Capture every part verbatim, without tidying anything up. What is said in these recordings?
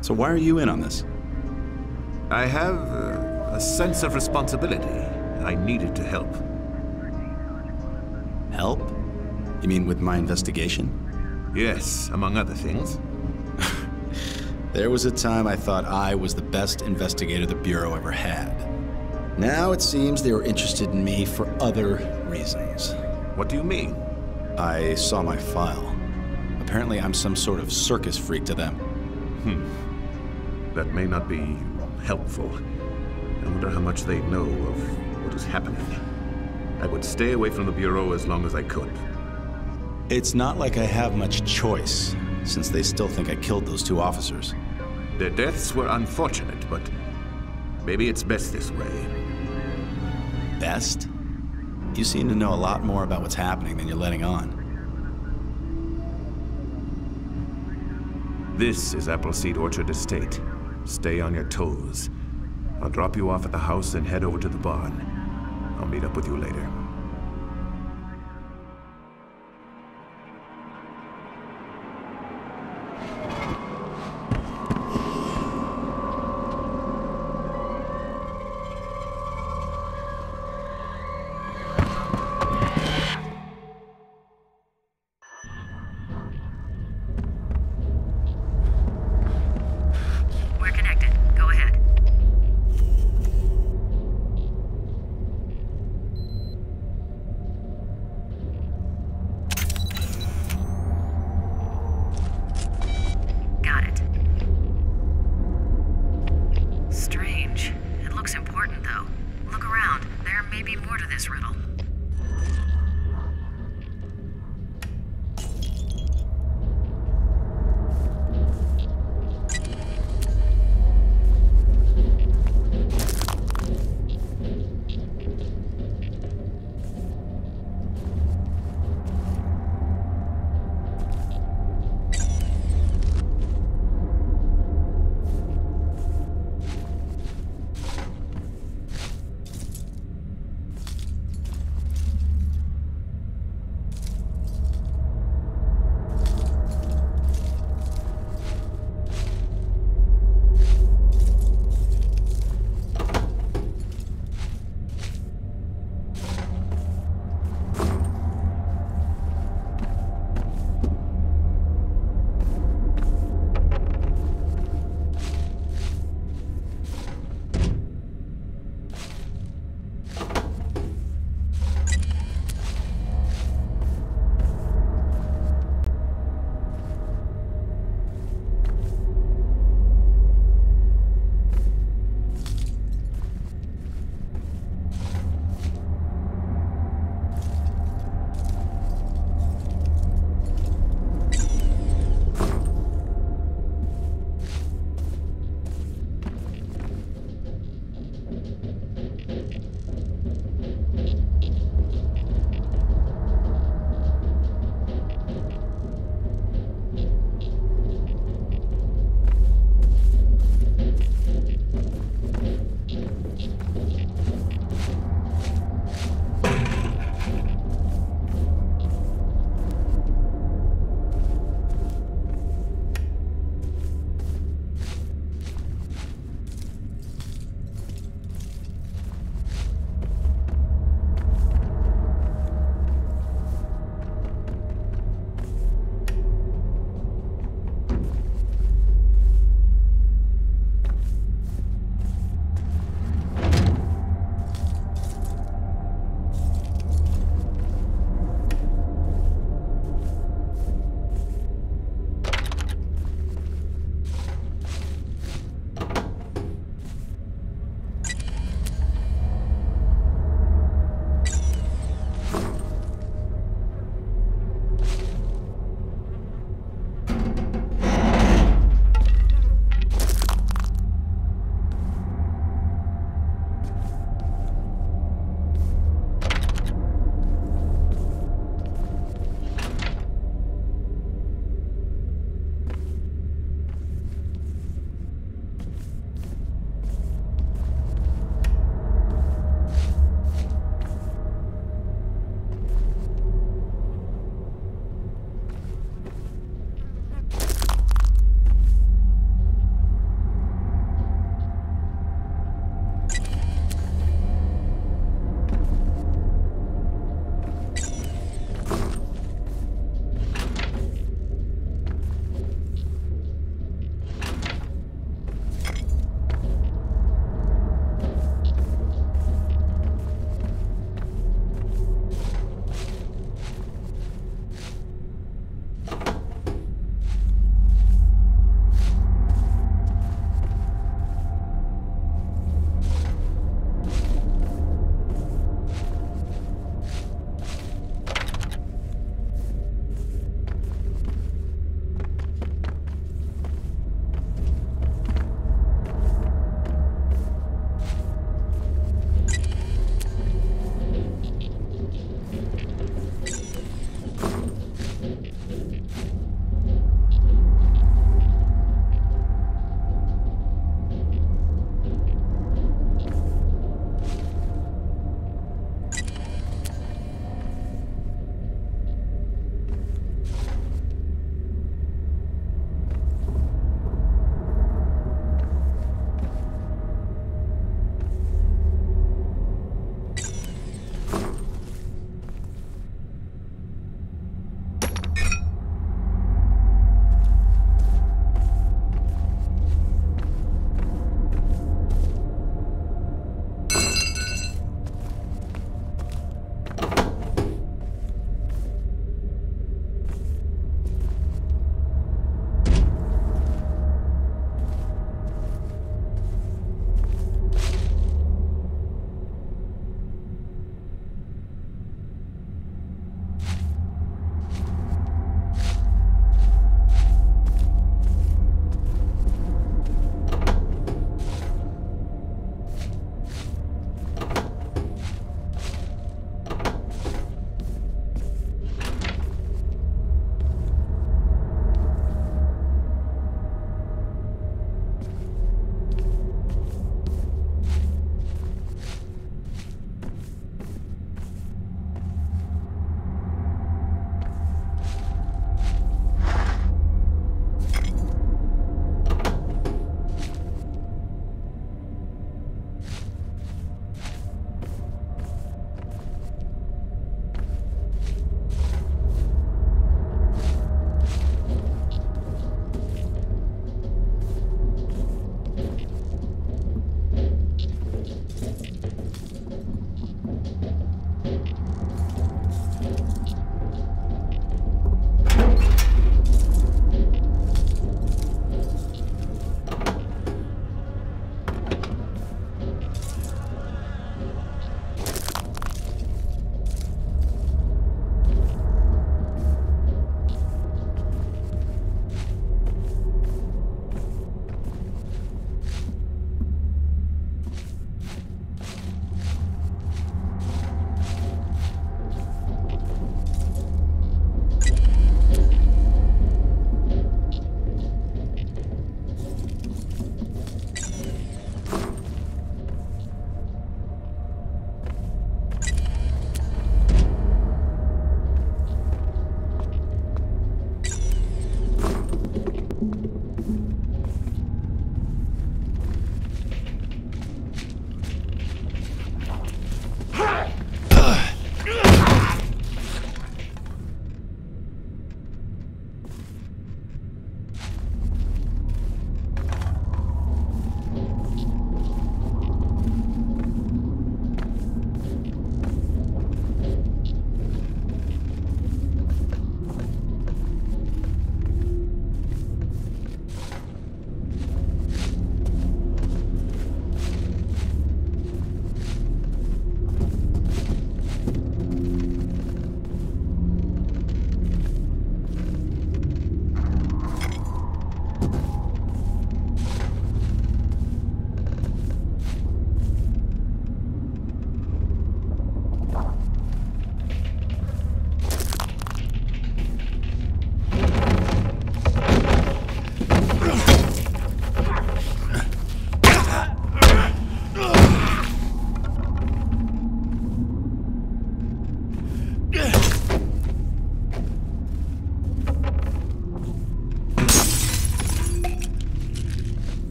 So why are you in on this? I have uh, a sense of responsibility. I needed to help. Help? You mean with my investigation? Yes, among other things. There was a time I thought I was the best investigator the Bureau ever had. Now it seems they were interested in me for other reasons. What do you mean? I saw my file. Apparently I'm some sort of circus freak to them. Hmm. That may not be helpful. I wonder how much they know of what is happening. I would stay away from the Bureau as long as I could. It's not like I have much choice, since they still think I killed those two officers. Their deaths were unfortunate, but maybe it's best this way. Best? You seem to know a lot more about what's happening than you're letting on. This is Appleseed Orchard Estate. Stay on your toes. I'll drop you off at the house and head over to the barn. I'll meet up with you later.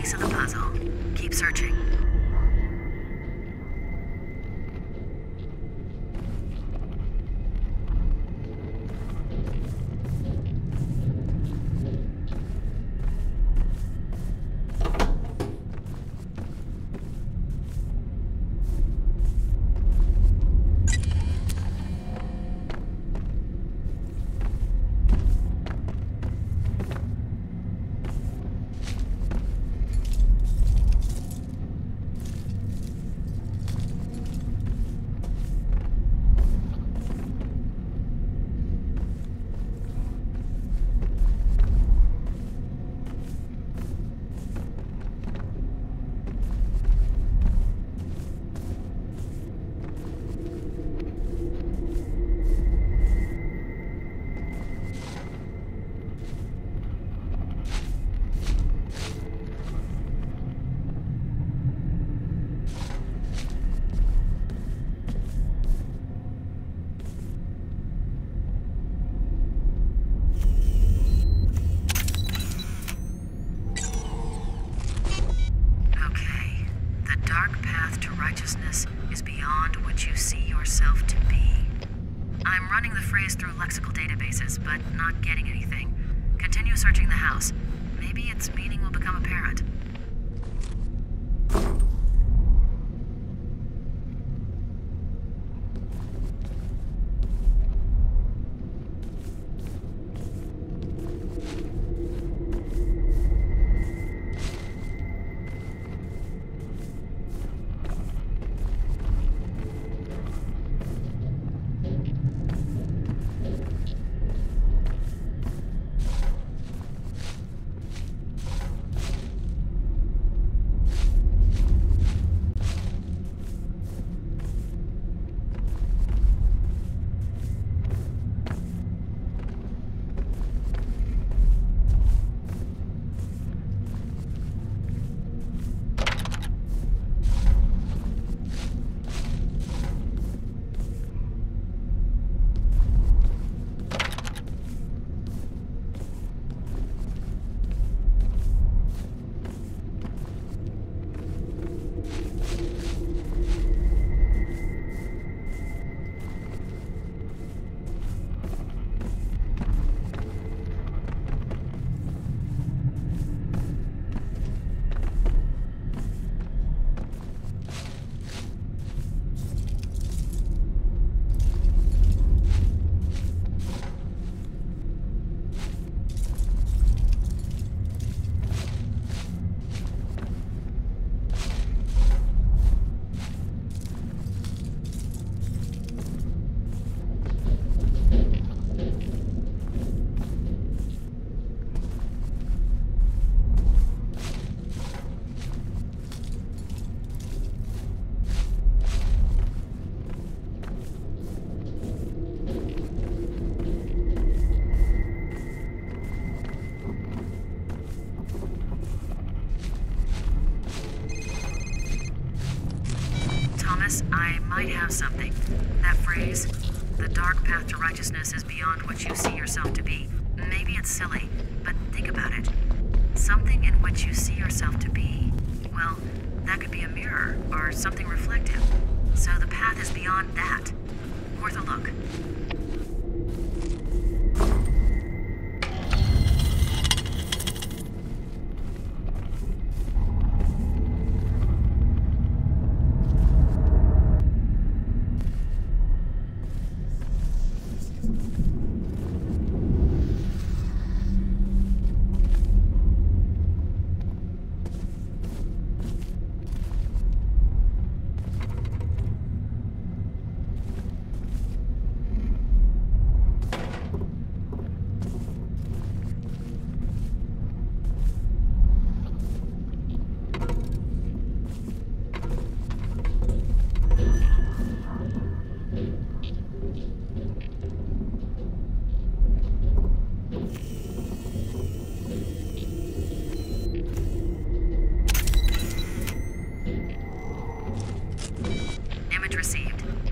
piece of the puzzle. Keep searching. Righteousness is beyond what you see yourself to be. I'm running the phrase through lexical databases, but not getting anything. Continue searching the house. Maybe its meaning will become apparent. I might have something. That phrase, the dark path to righteousness is beyond what you see yourself to be. Maybe it's silly, but think about it. Something in which you see yourself to be. Well, that could be a mirror or something reflective. So the path is beyond that. Worth a look.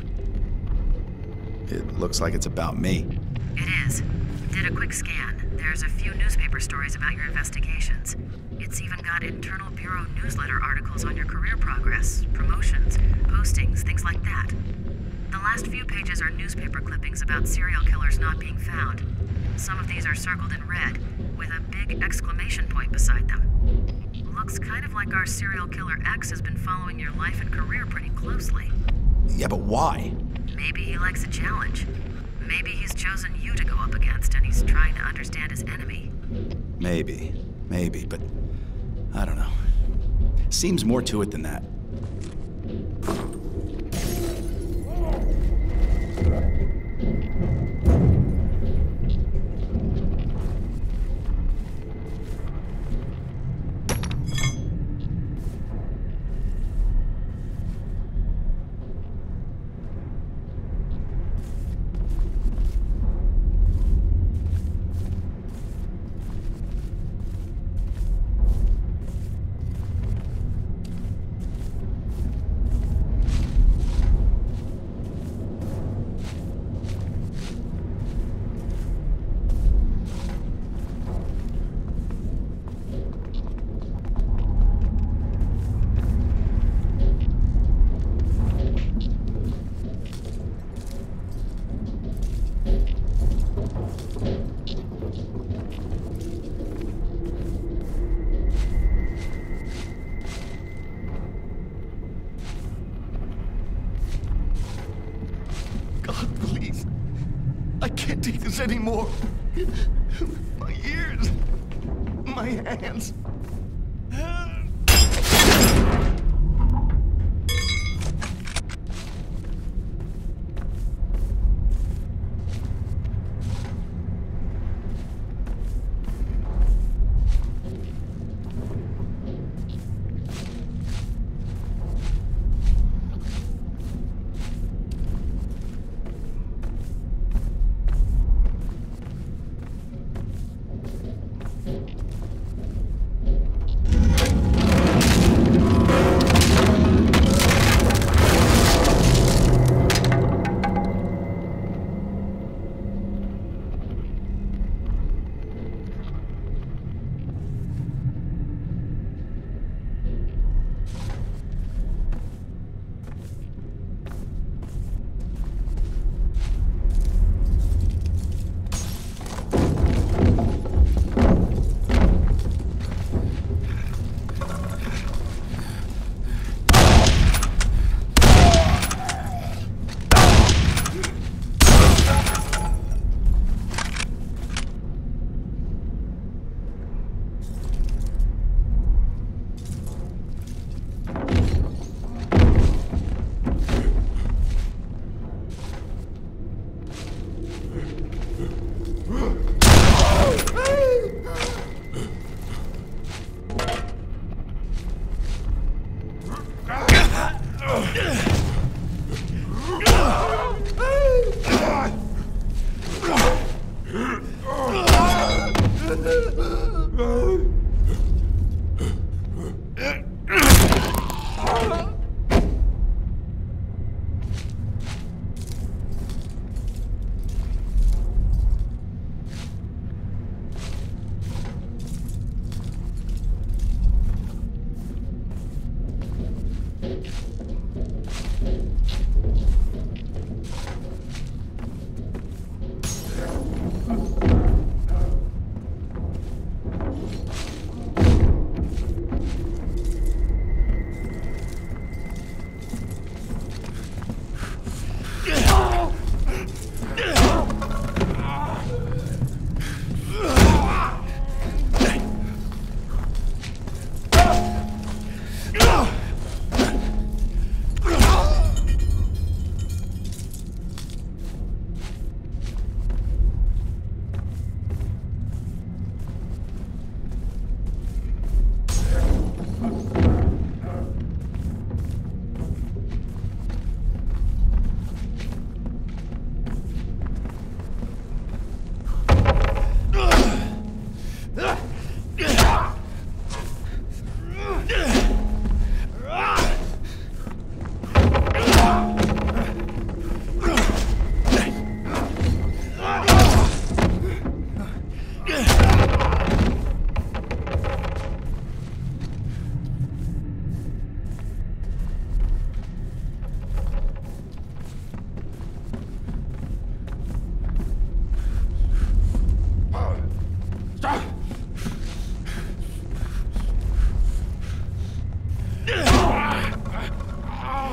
Looks like it's about me. It is. Did a quick scan. There's there's a few newspaper stories about your investigations. It's even got internal Bureau newsletter articles on your career progress, promotions, postings, things like that. The last few pages are newspaper clippings about serial killers not being found. Some of these are circled in red, with a big exclamation point beside them. Looks kind of like our serial killer X has been following your life and career pretty closely. Yeah, but why? Maybe he likes a challenge. Maybe he's chosen you to go up against and he's trying to understand his enemy. Maybe. Maybe, but I don't know. Seems more to it than that. Anymore. My ears. My hands.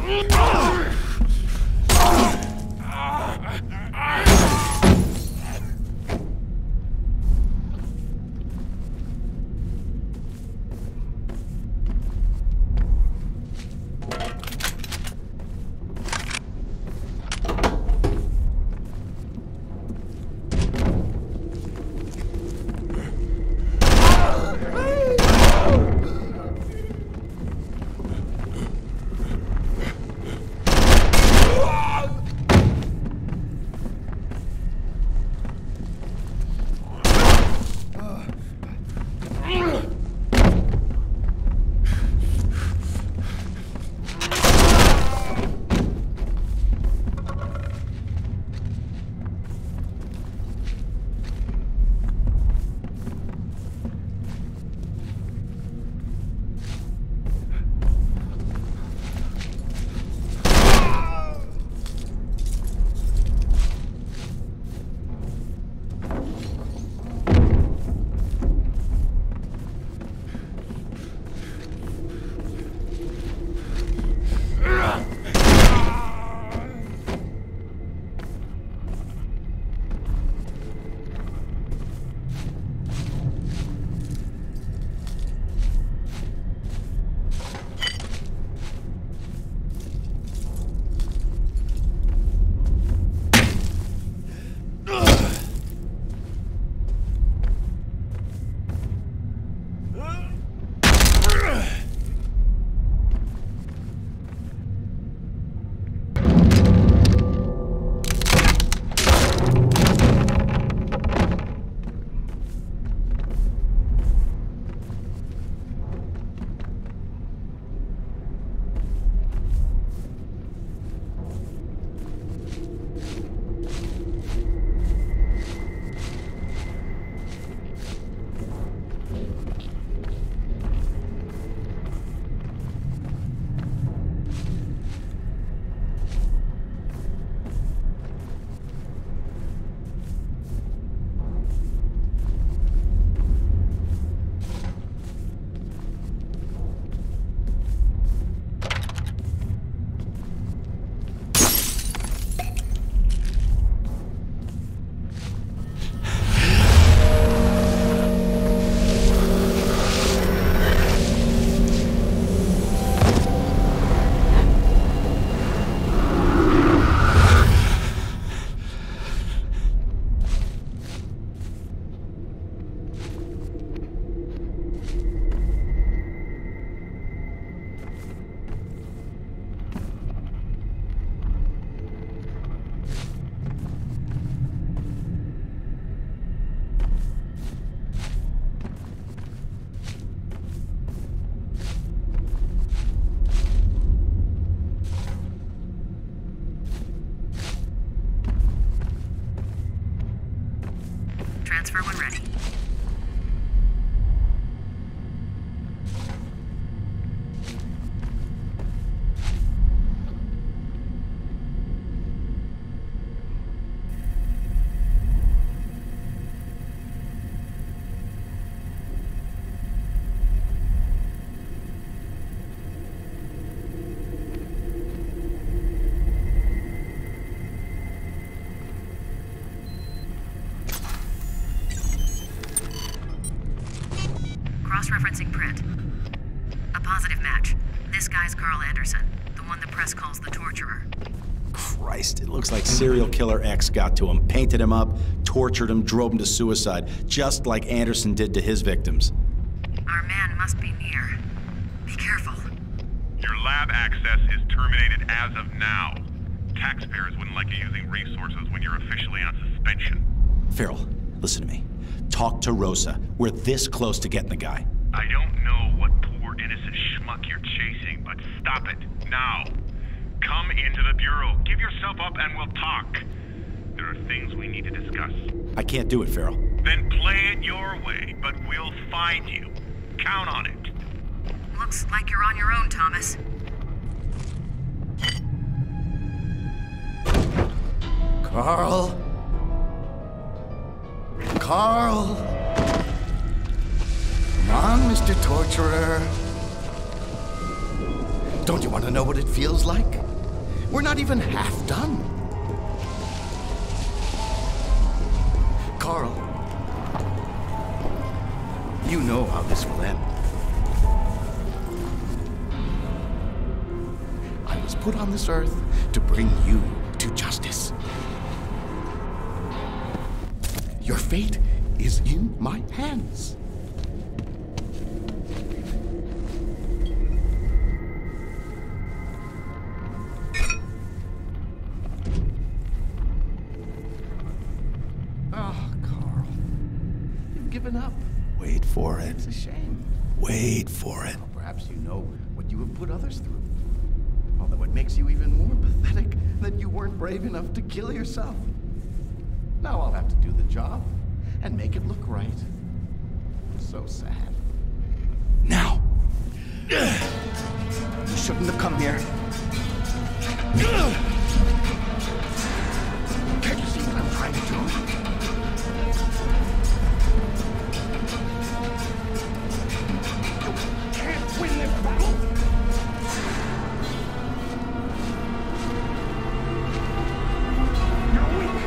Transfer when ready. Cross-referencing print. A positive match. This guy's Carl Anderson, the one the press calls the torturer. Christ, it looks like serial killer X got to him, painted him up, tortured him, drove him to suicide, just like Anderson did to his victims. Our man must be near. Be careful. Your lab access is terminated as of now. Taxpayers wouldn't like you using resources when you're officially on suspension. Farrell, listen to me. Talk to Rosa. We're this close to getting the guy. I don't know what poor innocent schmuck you're chasing, but stop it, now. Come into the Bureau, give yourself up and we'll talk. There are things we need to discuss. I can't do it, Farrell. Then play it your way, but we'll find you. Count on it. Looks like you're on your own, Thomas. Carl? Carl? Come on, Mister Torturer. Don't you want to know what it feels like? We're not even half done. Carl, you know how this will end. I was put on this earth to bring you to justice. Your fate is in my hands. Oh, Carl. You've given up. Wait for it. It's a shame. Wait for it. Well, perhaps you know what you have put others through. Although it makes you even more pathetic that you weren't brave enough to kill yourself. Now I'll have to do the job and make it look right. So sad. Now! You shouldn't have come here. Can't you see what I'm trying to do? You can't win this battle! You're weak!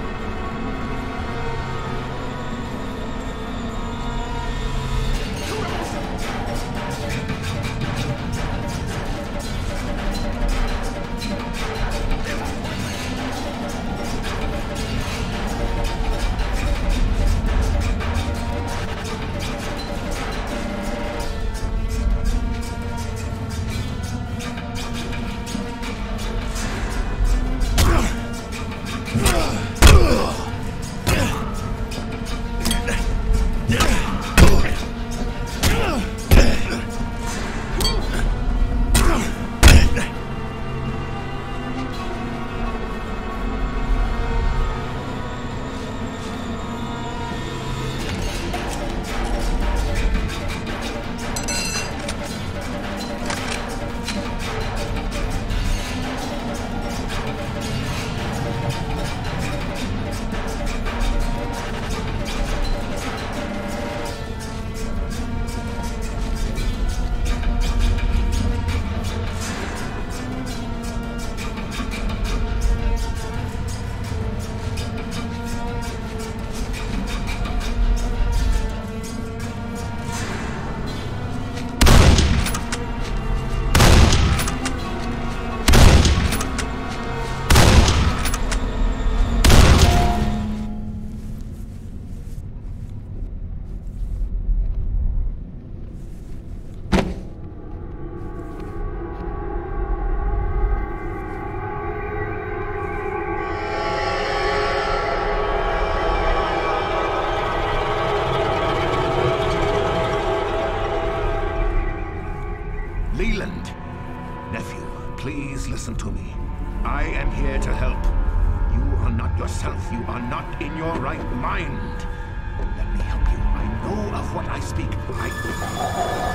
Leland! Nephew, please listen to me. I am here to help. You are not yourself. You are not in your right mind. Let me help you. I know of what I speak. I...